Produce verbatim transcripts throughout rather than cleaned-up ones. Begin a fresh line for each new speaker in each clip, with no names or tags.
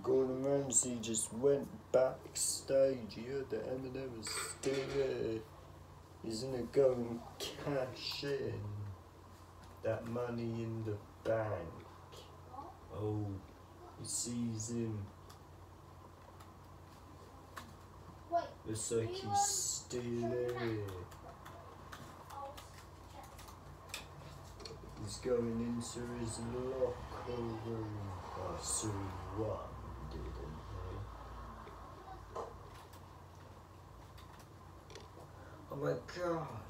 Gordon Ramsay just went backstage. He heard that Eminem was still there. He's gonna go and cash in that money in the bank. Oh, he sees him. Looks like he's still there. He's going into his locker room. Oh, so what, didn't he? Oh my god.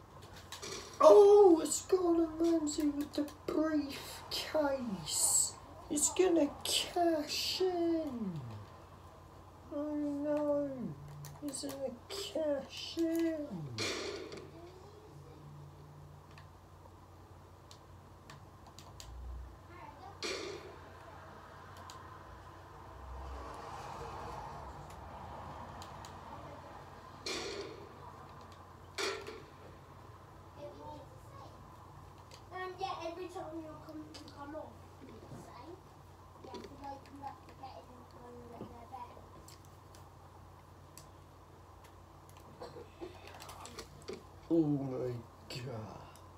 Oh, it's Gordon Ramsay with the briefcase. He's gonna cash in. Oh no. He's gonna cash in.
Every time you come to come off, you say, you have to like you have to get it and come and let their bed.
Oh my god.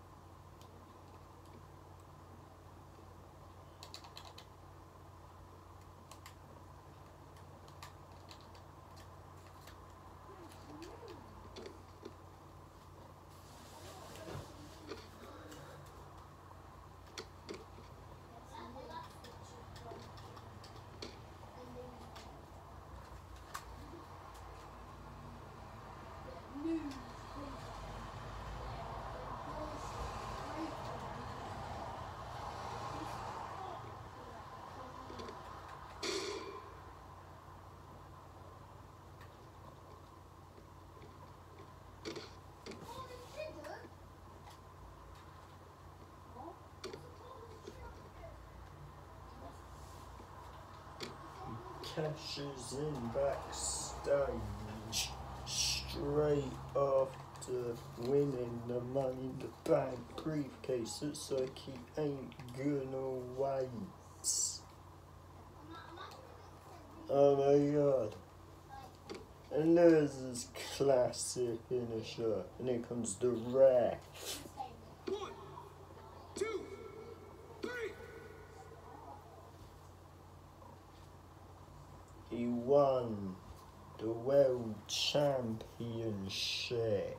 Cashes in backstage straight after winning the Money in the Bank briefcase. Looks like he ain't gonna wait. Oh my god. And there's his classic finisher. And here comes the ref.
One, two, three.
He won the World Championship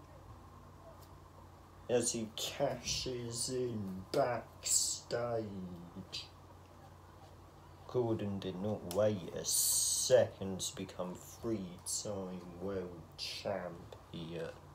as he cashes in backstage. Gordon did not wait a second to become three-time world champion.